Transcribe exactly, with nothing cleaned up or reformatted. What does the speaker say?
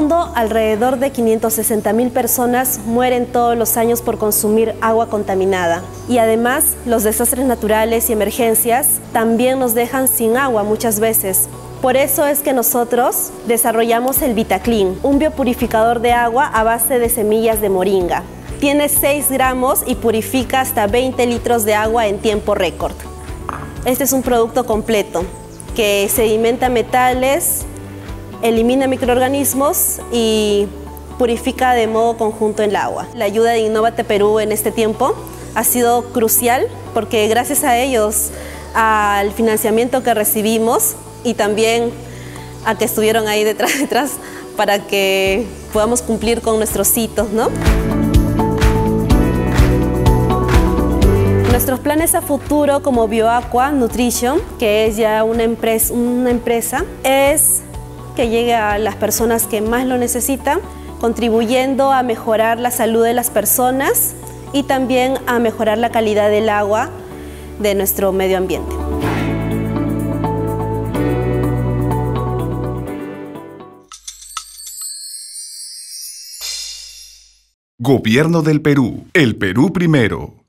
mundo, alrededor de quinientas sesenta mil personas mueren todos los años por consumir agua contaminada. Y además, los desastres naturales y emergencias también nos dejan sin agua muchas veces. Por eso es que nosotros desarrollamos el VitaClean, un biopurificador de agua a base de semillas de moringa. Tiene seis gramos y purifica hasta veinte litros de agua en tiempo récord. Este es un producto completo que sedimenta metales, elimina microorganismos y purifica de modo conjunto el agua. La ayuda de Innovate Perú en este tiempo ha sido crucial porque gracias a ellos, al financiamiento que recibimos y también a que estuvieron ahí detrás, detrás para que podamos cumplir con nuestros hitos, ¿no? Nuestros planes a futuro como BioAqua Nutrition, que es ya una empresa, una empresa, es que llegue a las personas que más lo necesitan, contribuyendo a mejorar la salud de las personas y también a mejorar la calidad del agua de nuestro medio ambiente. Gobierno del Perú. El Perú primero.